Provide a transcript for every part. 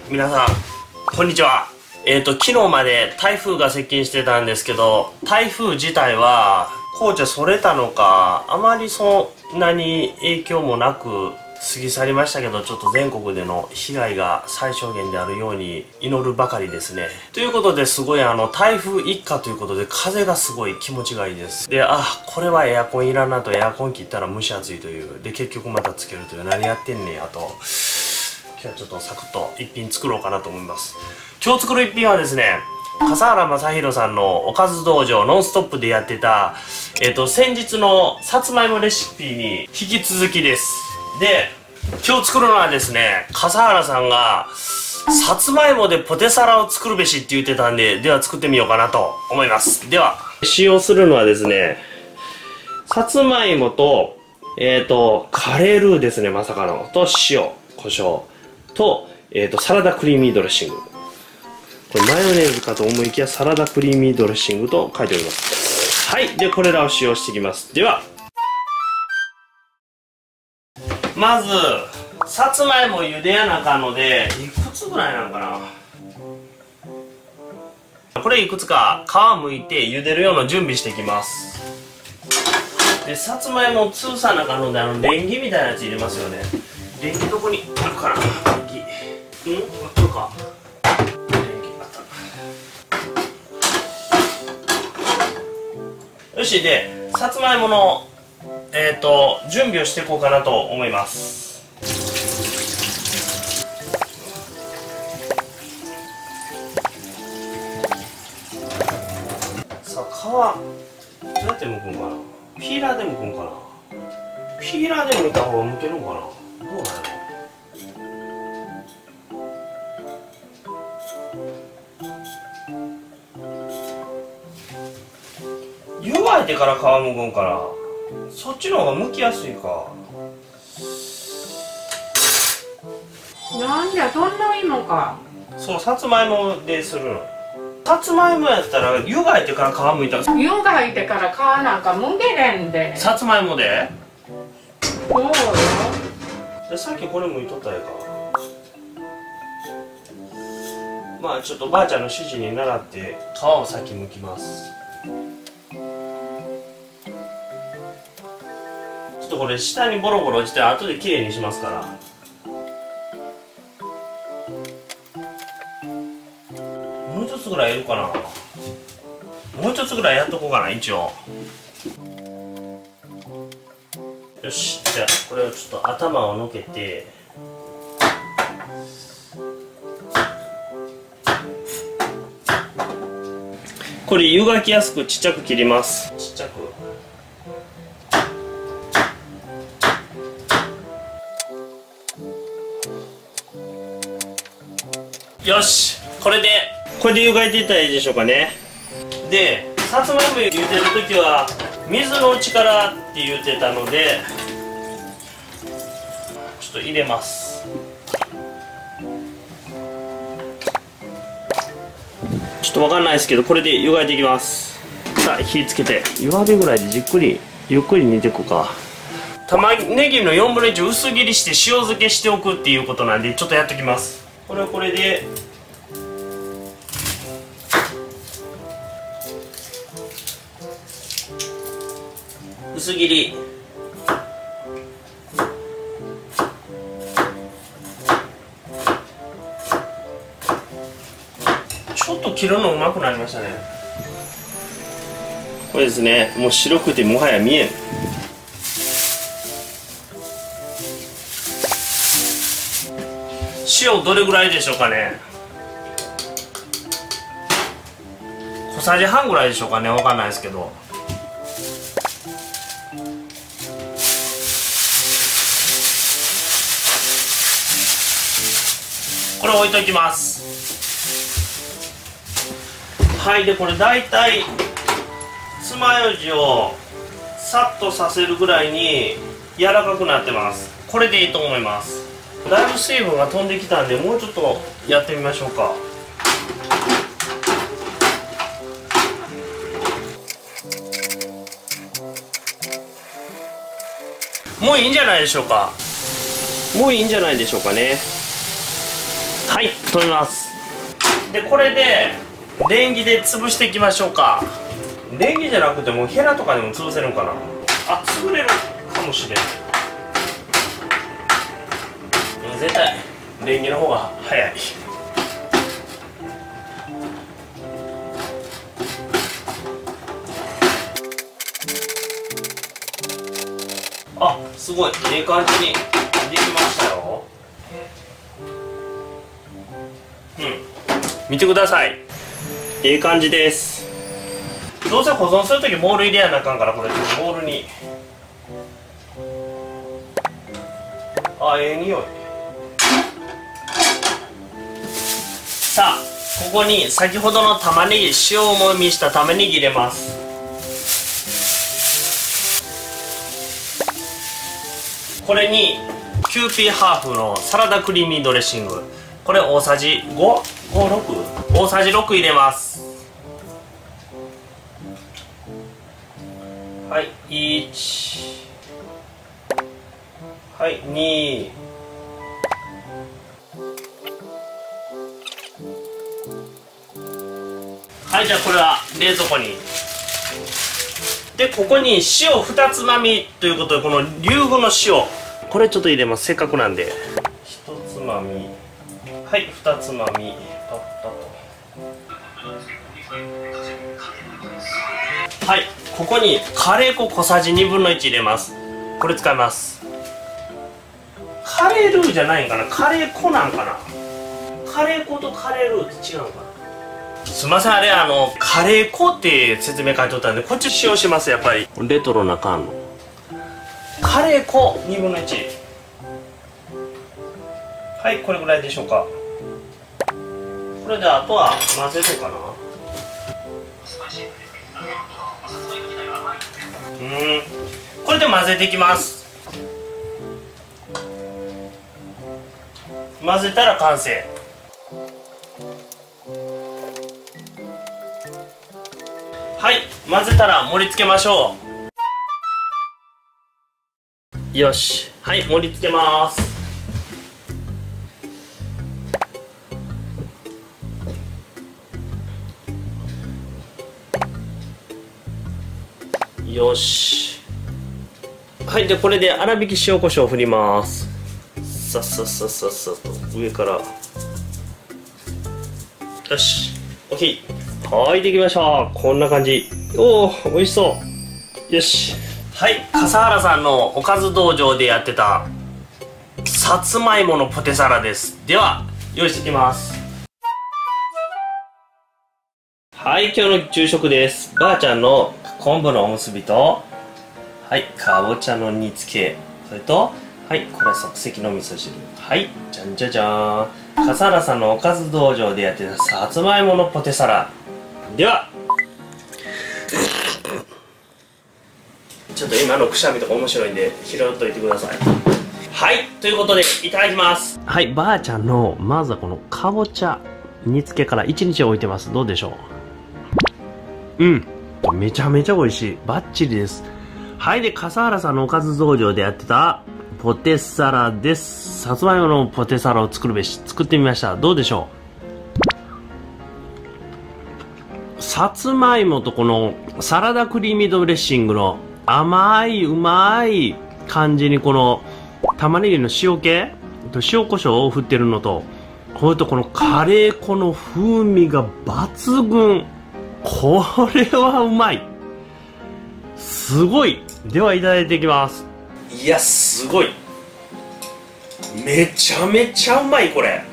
皆さんこんにちは。昨日まで台風が接近してたんですけど、台風自体は高知はそれたのか、あまりそんなに影響もなく過ぎ去りましたけど、ちょっと全国での被害が最小限であるように祈るばかりですね。ということで、すごい台風一過ということで風がすごい気持ちがいいです。で、これはエアコンいらんなと、エアコン切ったら蒸し暑いという。で、結局またつけるという、何やってんねんやと。今日はちょっとサクッと一品作ろうかなと思います。今日作る一品はですね、笠原正宏さんのおかず道場ノンストップでやってた、先日のさつまいもレシピに引き続きです。で、今日作るのはですね、笠原さんがさつまいもでポテサラを作るべしって言ってたんで、では作ってみようかなと思います。では、使用するのはですね、さつまいもと、カレールーですね、まさかの。と、塩、胡椒。と、サラダクリーミードレッシング。これマヨネーズかと思いきやサラダクリーミードレッシングと書いております。はい。で、これらを使用していきます。では、まず、さつまいも茹でやなあかんので、いくつぐらいなのかな。これいくつか皮むいて茹でるような準備していきます。で、さつまいもを潰さなあかんので、レンゲみたいなやつ入れますよね。レンゲどこにあるかな。レンゲ。あるか。よし、で、さつまいもの、準備をしていこうかなと思います。さあ、皮、どうやって剥くんかな。ピーラーで剥くんかな。ピーラーで剥いた方が剥けるんかな。どうなの。湯がいてから皮むくんかな。そっちの方が剥きやすいか。 なんじゃ、そんないいのか。 そう、さつまいもでするの。さつまいもやったら湯がいてから皮むいたら、 湯がいてから皮なんかむけれんで。 さつまいもでそうよ。 で、さっきこれむいとったらええか。まあちょっとばあちゃんの指示に倣って皮を先剥きます。ちょっとこれ下にボロボロ落ちて後できれいにしますから。もう一つぐらいいるかな。もう一つぐらいやっとこうかな、一応。よし、じゃあこれをちょっと頭をのけて、これ湯がきやすくちっちゃく切ります。ちっちゃく。よし、これで湯がいていったらいいでしょうかね。で、さつまいも茹でるときは水の内からって言ってたので、ちょっと入れます。ちょっとわかんないですけど、これで湯がいていきます。さあ、火つけて弱火ぐらいでじっくりゆっくり煮ていこうか。玉ねぎの4分の1薄切りして塩漬けしておくっていうことなんで、ちょっとやっときます。これはこれで薄切り。ちょっと切るのうまくなりましたね。これですね、もう白くてもはや見えん。塩どれぐらいでしょうかね。小さじ半ぐらいでしょうかね、わかんないですけど。これ置いときます。はい。で、これだいたい爪楊枝をさっとさせるぐらいに柔らかくなってます。これでいいと思います。だいぶ水分が飛んできたんで、もうちょっとやってみましょうか。もういいんじゃないでしょうか。もういいんじゃないでしょうかね。はい。 止めます。でこれでレンゲで潰していきましょうか。レンゲじゃなくてもヘラとかでも潰せるのかな。あ、潰れるかもしれん。絶対レンゲの方が早い。あ、すごいいい感じにできましたよ。見てください、いい感じです。どうせ保存するときボウル入れやなあかんから、これボウルに。あ、ええ匂い。さあここに先ほどの玉ねぎ、塩もみした玉ねぎ入れます。これにキューピーハーフのサラダクリーミードレッシング、これ大さじ5、大さじ6入れます。はい、1、はい、2、はい、じゃあこれは冷蔵庫に。でここに塩2つまみということで、この龍宮の塩、これちょっと入れます、せっかくなんで。1つまみ、はい、2つまみ、パッパッと。はい、ここにカレー粉小さじ1/2入れます。これ使います。カレールーじゃないんかな、カレー粉なんかな。カレー粉とカレールーって違うのかな。すみません、あれカレー粉って説明書いとったんで、こっち使用します。やっぱりレトロな缶のカレー粉1/2。はい、これぐらいでしょうか。これであとは混ぜるかな。これで混ぜていきます。混ぜたら完成。はい、混ぜたら盛り付けましょう。よし、はい、盛り付けます。よし、はい、でこれで粗挽き塩コショウ振ります。さっさっさっさっさと上から。よし、 OK。 はい、できました。こんな感じ。おお、美味しそう。よし、はい、笠原さんのおかず道場でやってたさつまいものポテサラです。では用意していきます。はい、今日の昼食です。ばあちゃんの昆布のおむすびと、はい、かぼちゃの煮付け、それと、はい、これ即席の味噌汁。はい、じゃんじゃじゃーん。笠原さんのおかず道場でやってたさつまいものポテサラ。ではちょっと今のくしゃみとか面白いんで拾っといてください。はい、ということでいただきます。はい、ばあちゃんのまずはこのかぼちゃ煮付けから1日置いてます。どうでしょう。めちゃめちゃ美味しい。バッチリです。はい、で笠原さんのおかず道場でやってたポテサラです。さつまいものポテサラを作るべし、作ってみました。どうでしょう。さつまいもとこのサラダクリーミードレッシングの甘いうまい感じに、この玉ねぎの塩気と塩コショウを振ってるのと、これとこのカレー粉の風味が抜群。これはうまい、すごい。ではいただいていきます。いや、すごい、めちゃめちゃうまい。これ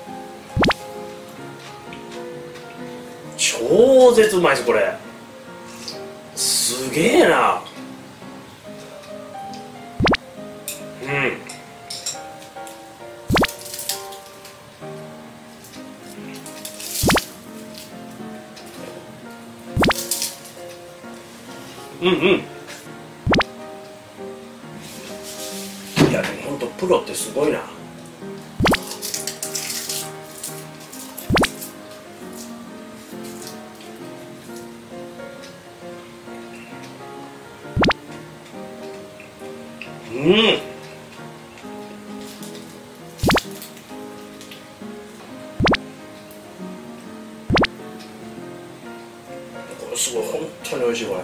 超絶うまいです。これすげえな。いやでもほんとプロってすごいな。うんすごい、本当に美味しいこれ。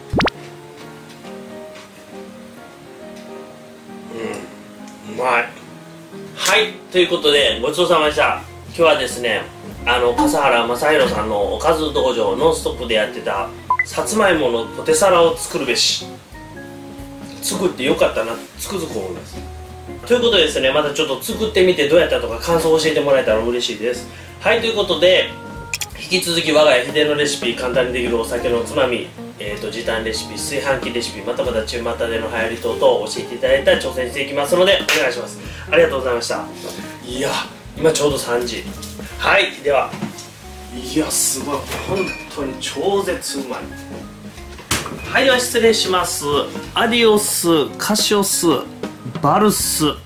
うまい。はい、ということでごちそうさまでした。今日はですね、笠原正宏さんのおかず道場ノンストップでやってたさつまいものポテサラを作るべし、作ってよかったな、つくづく思います。ということでですね、またちょっと作ってみてどうやったとか感想を教えてもらえたら嬉しいです。はい、ということで引き続き我が家秘伝のレシピ、簡単にできるお酒のおつまみ、時短レシピ、炊飯器レシピ、またまた中股での流行り等々を教えていただいたら挑戦していきますのでお願いします。ありがとうございました。いや、今ちょうど3時。はい、では、いやすごい、本当に超絶うまい。はい、では失礼します。アディオス、カシオス、バルス。